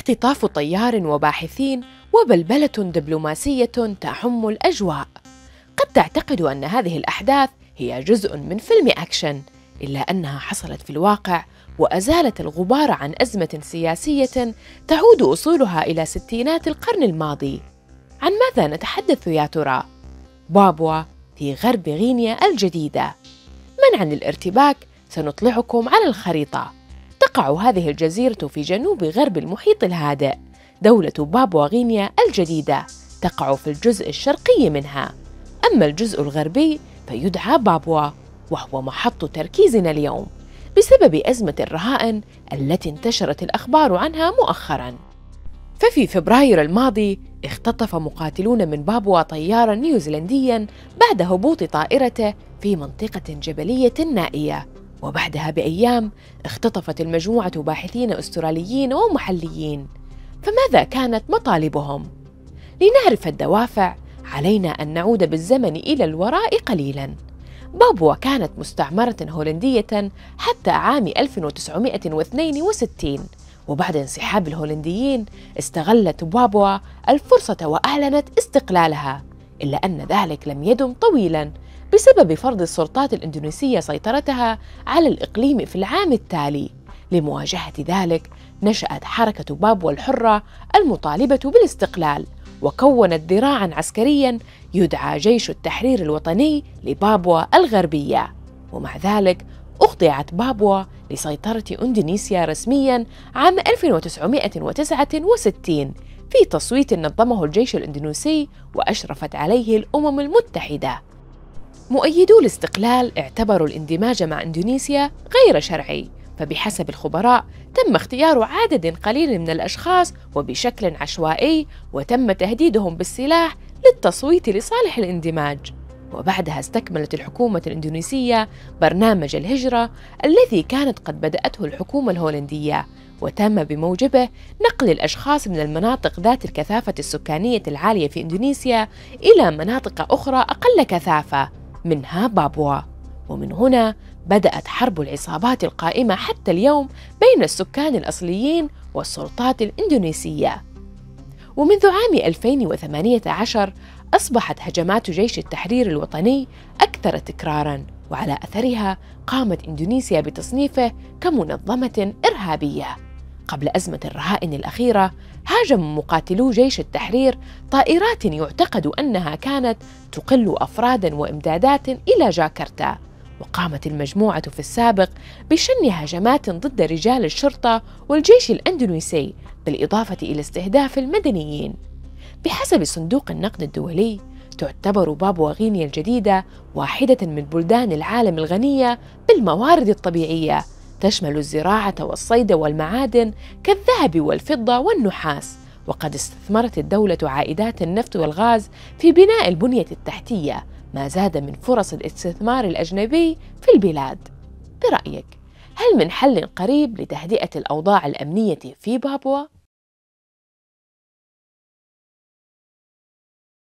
اختطاف طيار وباحثين وبلبلة دبلوماسية تعم الأجواء. قد تعتقد أن هذه الأحداث هي جزء من فيلم أكشن، إلا أنها حصلت في الواقع وأزالت الغبار عن أزمة سياسية تعود أصولها إلى ستينات القرن الماضي. عن ماذا نتحدث يا ترى؟ بابوا في غرب غينيا الجديدة. منعاً للارتباك سنطلعكم على الخريطة. تقع هذه الجزيرة في جنوب غرب المحيط الهادئ. دولة بابوا غينيا الجديدة تقع في الجزء الشرقي منها، أما الجزء الغربي فيدعى بابوا، وهو محط تركيزنا اليوم بسبب أزمة الرهائن التي انتشرت الأخبار عنها مؤخراً. ففي فبراير الماضي اختطف مقاتلون من بابوا طياراً نيوزيلندياً بعد هبوط طائرته في منطقة جبلية نائية، وبعدها بأيام اختطفت المجموعة باحثين أستراليين ومحليين. فماذا كانت مطالبهم؟ لنعرف الدوافع علينا أن نعود بالزمن إلى الوراء قليلاً. بابوا كانت مستعمرة هولندية حتى عام 1962، وبعد انسحاب الهولنديين استغلت بابوا الفرصة وأعلنت استقلالها، إلا أن ذلك لم يدم طويلاً بسبب فرض السلطات الإندونيسية سيطرتها على الإقليم في العام التالي. لمواجهة ذلك نشأت حركة بابوا الحرة المطالبة بالاستقلال، وكونت ذراعاً عسكرياً يدعى جيش التحرير الوطني لبابوا الغربية. ومع ذلك أخضعت بابوا لسيطرة إندونيسيا رسمياً عام 1969 في تصويت نظمه الجيش الإندونيسي وأشرفت عليه الأمم المتحدة. مؤيدو الاستقلال اعتبروا الاندماج مع إندونيسيا غير شرعي، فبحسب الخبراء تم اختيار عدد قليل من الأشخاص وبشكل عشوائي، وتم تهديدهم بالسلاح للتصويت لصالح الاندماج. وبعدها استكملت الحكومة الإندونيسية برنامج الهجرة الذي كانت قد بدأته الحكومة الهولندية، وتم بموجبه نقل الأشخاص من المناطق ذات الكثافة السكانية العالية في إندونيسيا إلى مناطق أخرى أقل كثافة منها بابوا. ومن هنا بدأت حرب العصابات القائمة حتى اليوم بين السكان الأصليين والسلطات الإندونيسية. ومنذ عام 2018 أصبحت هجمات جيش التحرير الوطني أكثر تكراراً، وعلى أثرها قامت إندونيسيا بتصنيفه كمنظمة إرهابية. قبل أزمة الرهائن الأخيرة هاجم مقاتلو جيش التحرير طائرات يعتقد أنها كانت تقل أفراداً وإمدادات إلى جاكرتا، وقامت المجموعة في السابق بشن هجمات ضد رجال الشرطة والجيش الإندونيسي، بالإضافة إلى استهداف المدنيين. بحسب صندوق النقد الدولي تعتبر بابوا غينيا الجديدة واحدة من بلدان العالم الغنية بالموارد الطبيعية، تشمل الزراعة والصيد والمعادن كالذهب والفضة والنحاس. وقد استثمرت الدولة عائدات النفط والغاز في بناء البنية التحتية، ما زاد من فرص الاستثمار الأجنبي في البلاد. برأيك، هل من حل قريب لتهدئة الأوضاع الأمنية في بابوا؟